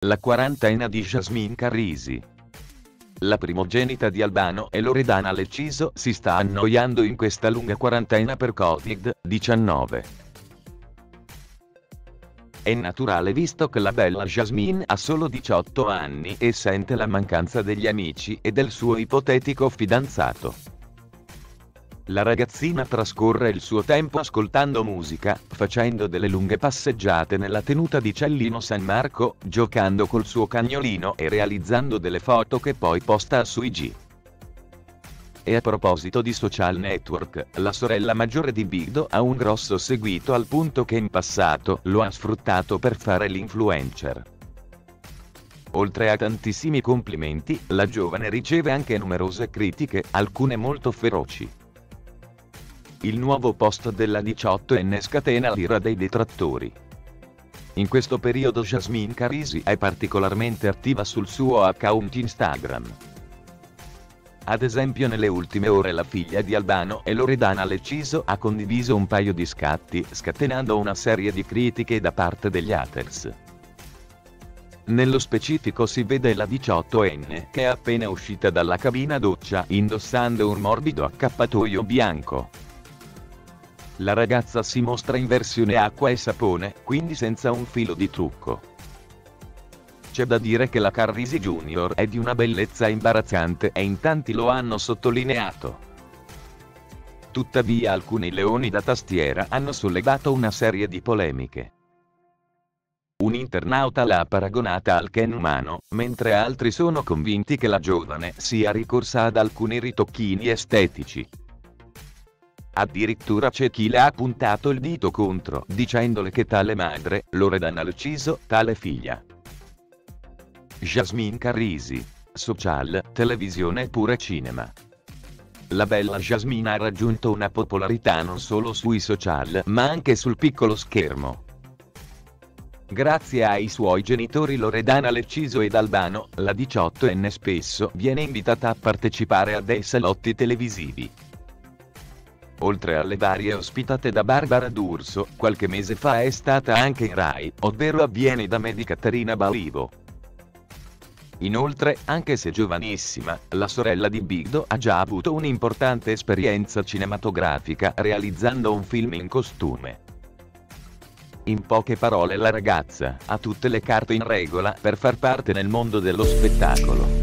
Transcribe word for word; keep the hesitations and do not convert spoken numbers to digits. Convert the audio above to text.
La quarantena di Jasmine Carrisi. La primogenita di Albano e Loredana Lecciso si sta annoiando in questa lunga quarantena per Covid diciannove. È naturale visto che la bella Jasmine ha solo diciotto anni e sente la mancanza degli amici e del suo ipotetico fidanzato. La ragazzina trascorre il suo tempo ascoltando musica, facendo delle lunghe passeggiate nella tenuta di Cellino San Marco, giocando col suo cagnolino e realizzando delle foto che poi posta su I G. E a proposito di social network, la sorella maggiore di Bigdo ha un grosso seguito al punto che in passato lo ha sfruttato per fare l'influencer. Oltre a tantissimi complimenti, la giovane riceve anche numerose critiche, alcune molto feroci. Il nuovo post della diciottenne scatena l'ira dei detrattori. In questo periodo Jasmine Carrisi è particolarmente attiva sul suo account Instagram. Ad esempio nelle ultime ore la figlia di Albano e Loredana Lecciso ha condiviso un paio di scatti, scatenando una serie di critiche da parte degli haters. Nello specifico si vede la diciottenne che è appena uscita dalla cabina doccia indossando un morbido accappatoio bianco. La ragazza si mostra in versione acqua e sapone, quindi senza un filo di trucco. C'è da dire che la Carrisi Junior è di una bellezza imbarazzante e in tanti lo hanno sottolineato. Tuttavia alcuni leoni da tastiera hanno sollevato una serie di polemiche. Un internauta l'ha paragonata al Ken umano, mentre altri sono convinti che la giovane sia ricorsa ad alcuni ritocchini estetici. Addirittura c'è chi le ha puntato il dito contro, dicendole che tale madre, Loredana Lecciso, tale figlia. Jasmine Carrisi. Social, televisione e pure cinema. La bella Jasmine ha raggiunto una popolarità non solo sui social ma anche sul piccolo schermo. Grazie ai suoi genitori Loredana Lecciso ed Albano, la diciottenne spesso viene invitata a partecipare a dei salotti televisivi. Oltre alle varie ospitate da Barbara D'Urso, qualche mese fa è stata anche in Rai, ovvero Avviene da me di Caterina Balivo. Inoltre, anche se giovanissima, la sorella di Bigdo ha già avuto un'importante esperienza cinematografica realizzando un film in costume. In poche parole la ragazza ha tutte le carte in regola per far parte nel mondo dello spettacolo.